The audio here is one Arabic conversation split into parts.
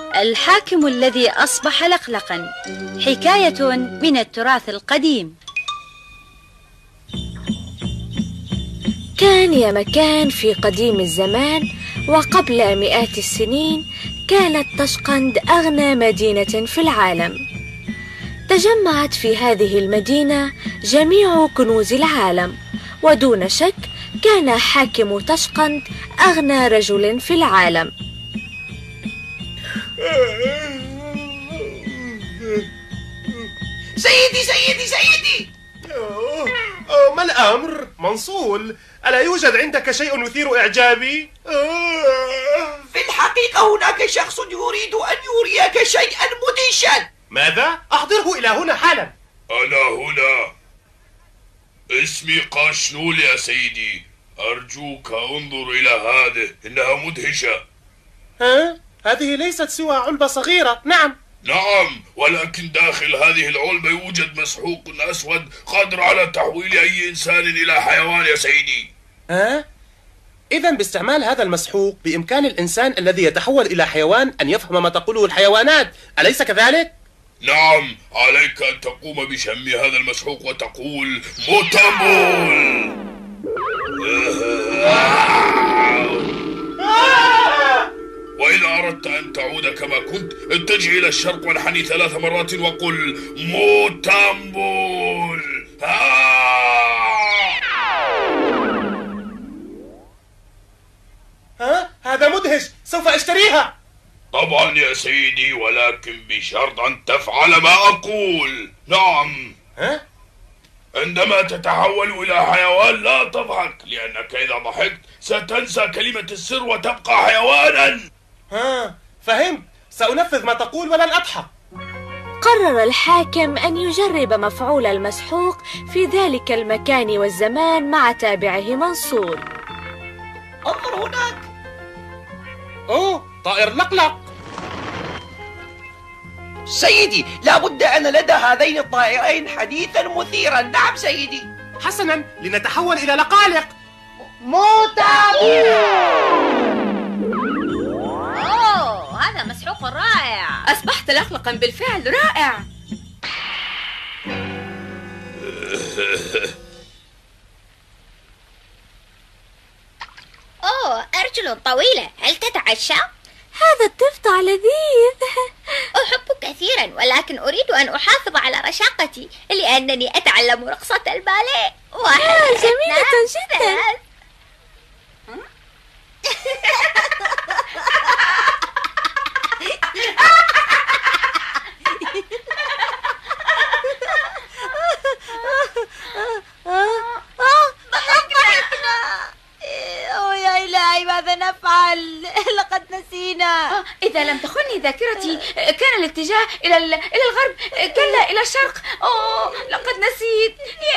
الحاكم الذي أصبح لقلقا، حكاية من التراث القديم. كان يا مكان في قديم الزمان وقبل مئات السنين، كانت طشقند أغنى مدينة في العالم. تجمعت في هذه المدينة جميع كنوز العالم، ودون شك كان حاكم طشقند أغنى رجل في العالم. سيدي ما الأمر منصول؟ ألا يوجد عندك شيء يثير إعجابي؟ في الحقيقة هناك شخص يريد أن يريك شيئا مدهشا. ماذا؟ أحضره إلى هنا حالا. أنا هنا. اسمي قاشنول يا سيدي، أرجوك انظر إلى هذه، إنها مدهشة. ها؟ هذه ليست سوى علبة صغيرة. نعم، ولكن داخل هذه العلبة يوجد مسحوق أسود قادر على تحويل أي إنسان إلى حيوان يا سيدي. ها؟ إذن باستعمال هذا المسحوق بإمكان الإنسان الذي يتحول إلى حيوان أن يفهم ما تقوله الحيوانات، أليس كذلك؟ نعم، عليك أن تقوم بشم هذا المسحوق وتقول موتامبول. وإذا أردت أن تعود كما كنت، اتجه إلى الشرق وانحني 3 مرات وقل موتامبول. هذا مدهش، سوف أشتريها. طبعا يا سيدي، ولكن بشرط أن تفعل ما أقول. نعم. عندما تتحول إلى حيوان لا تضحك، لأنك إذا ضحكت ستنسى كلمة السر وتبقى حيوانا. فهمت، سأنفذ ما تقول ولن أضحك. قرر الحاكم أن يجرب مفعول المسحوق في ذلك المكان والزمان مع تابعه منصور. انظر هناك. طائر لقلق. سيدي، لابد أن لدى هذين الطائرين حديثا مثيرا. نعم سيدي. حسنا، لنتحول إلى لقالق. هذا مسحوق رائع. أصبحت لقلقا بالفعل. رائع. أرجل طويلة، هل تتعشى؟ هذا الضفدع لذيذ. أحب كثيرا، ولكن أريد أن أحافظ على رشاقتي لأنني أتعلم رقصة الباليه. جميلة جدا. يا إلهي، ماذا نفعل؟ لقد نسينا. إذا لم تخني ذاكرتي، كان الاتجاه إلى الغرب، كلا إلى الشرق. لقد نسيت.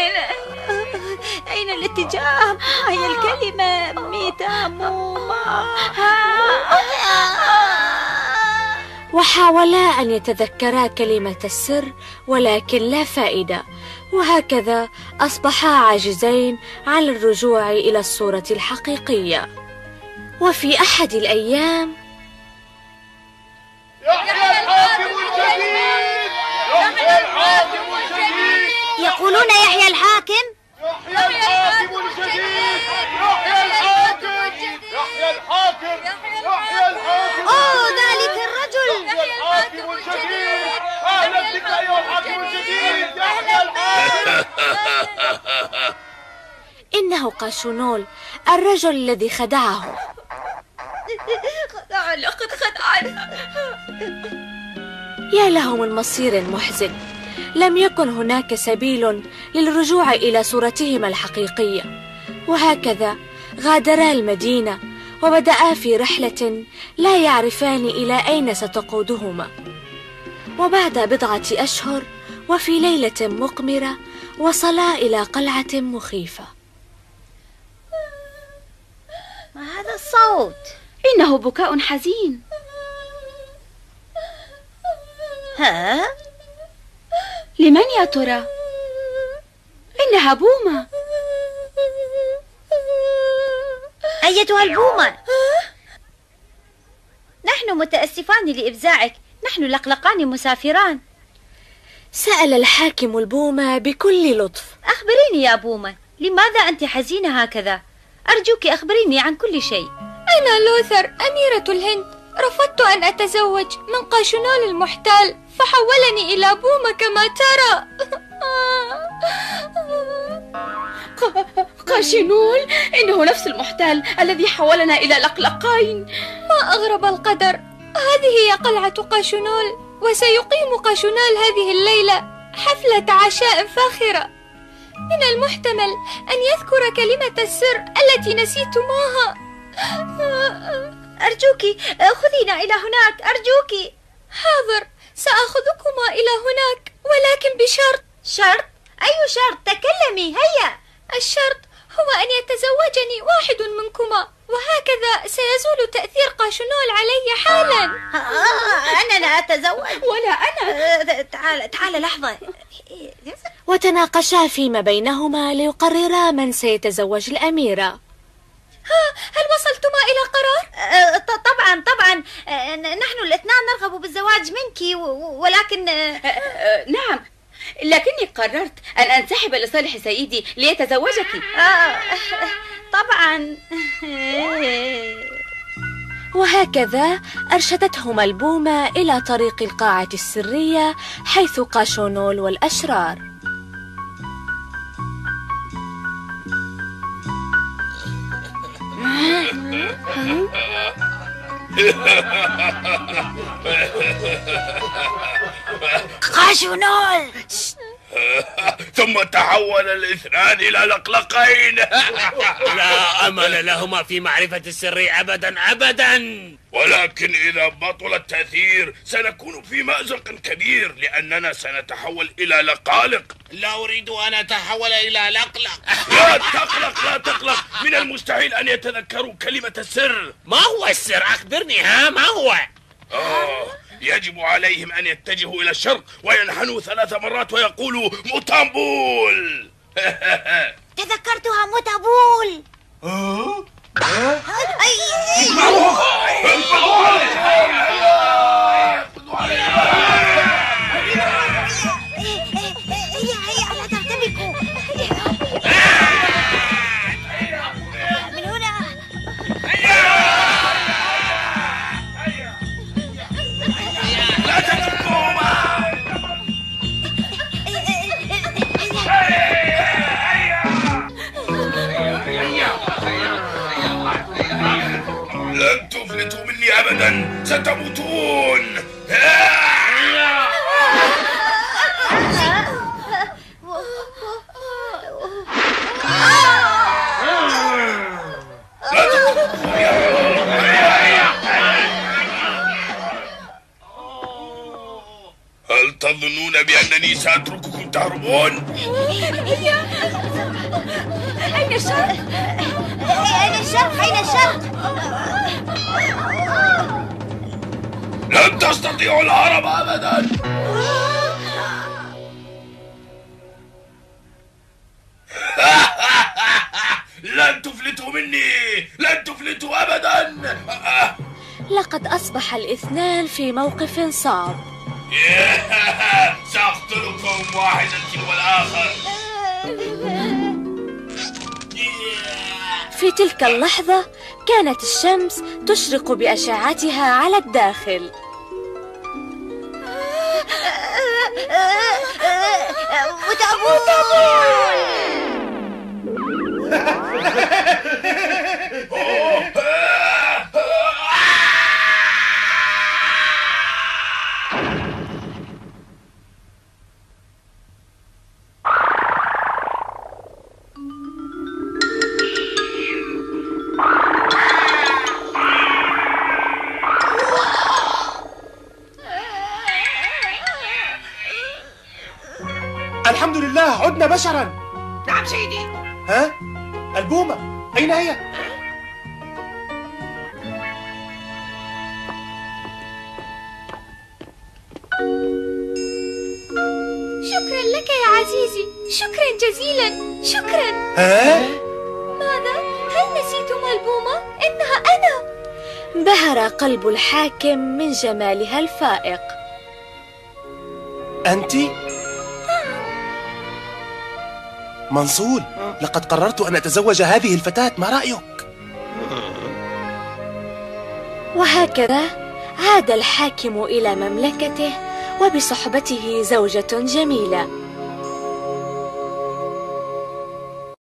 أين الاتجاه؟ هي الكلمة ميتاموما. وحاولا أن يتذكرا كلمة السر، ولكن لا فائدة، وهكذا أصبحا عاجزين عن الرجوع إلى الصورة الحقيقية. وفي أحد الأيام يحيى الحاكم الجديد! يحيى الحاكم الجديد! يقولون يحيى الحاكم. يحيى الحاكم الجديد! يحيى الحاكم! يحيى الحاكم! يحيى الحاكم! ذلك الرجل. يحيى الحاكم الجديد! أهلا بك أيها الحاكم الجديد! يحيى الحاكم! إنه قاشونول، الرجل الذي خدعه. لقد خدعنا. يا له من مصير محزن. لم يكن هناك سبيل للرجوع إلى صورتهما الحقيقية، وهكذا غادرا المدينة وبدأا في رحلة لا يعرفان إلى أين ستقودهما. وبعد 4 أشهر وفي ليلة مقمرة وصلا إلى قلعة مخيفة. ما هذا الصوت؟ إنه بكاء حزين. لمن يا ترى؟ إنها بومة. أيتها البومة، نحن متأسفان لإفزاعك، نحن لقلقان مسافران. سأل الحاكم البومة بكل لطف: أخبريني يا بومة، لماذا أنت حزينة هكذا؟ أرجوك أخبريني عن كل شيء. أنا لوثر أميرة الهند، رفضت أن أتزوج من قاشونول المحتال، فحولني إلى بومة كما ترى. قاشونول؟ إنه نفس المحتال الذي حولنا إلى لقلقين. ما أغرب القدر، هذه هي قلعة قاشونول، وسيقيم قاشونول هذه الليلة حفلة عشاء فاخرة. من المحتمل أن يذكر كلمة السر التي نسيتموها. أرجوك خذينا إلى هناك، أرجوك. حاضر، سأخذكما إلى هناك، ولكن بشرط. شرط؟ أي شرط؟ تكلمي، هيا. الشرط هو أن يتزوجني واحد منكما، وهكذا سيزول تأثير قاشونول علي حالا. أنا لا أتزوج. ولا أنا. تعال لحظة. وتناقشا فيما بينهما ليقررا من سيتزوج الأميرة. هل وصلتما إلى قرار؟ طبعا نحن الاثنان نرغب بالزواج منك، ولكن نعم، لكني قررت أن أنسحب لصالح سيدي ليتزوجك. طبعا. وهكذا أرشدتهما البومة إلى طريق القاعة السرية حيث قاشونول والأشرار. قاشونول. ثم تحول الاثنان إلى لقلقين. لا أمل لهما في معرفة السر أبدا. ولكن إذا بطل التأثير سنكون في مأزق كبير، لأننا سنتحول إلى لقالق. لا أريد أن أتحول إلى لقلق. لا تقلق، من المستحيل أن يتذكروا كلمة السر. ما هو السر؟ أخبرني، ما هو؟ يجب عليهم أن يتجهوا إلى الشرق وينحنوا 3 مرات ويقولوا موتامبول. تذكرتها، موتابول. لا ترتبكوا. من هنا. لا تتركوهما. لن تفلتوا مني أبدا، ستموتون. هل تظنون بأنني سأترككم تهربون؟ أين الشرق؟ أين الشرق؟ لن تستطيعوا الهرب أبدا. لن تفلتوا مني، لن تفلتوا أبدا. لقد أصبح الاثنان في موقف صعب. سأقتلكم واحدا تلو الآخر. في تلك اللحظة كانت الشمس تشرق بأشعتها على الداخل. الحمد لله، عدنا بشرا. نعم سيدي. ها؟ البومة أين هي؟ شكرا لك يا عزيزي، شكرا جزيلا، شكرا. ها؟ ماذا؟ هل نسيتما البومة؟ إنها أنا. انبهر قلب الحاكم من جمالها الفائق. أنت؟ منصور، لقد قررت أن أتزوج هذه الفتاة، ما رأيك؟ وهكذا عاد الحاكم إلى مملكته وبصحبته زوجة جميلة.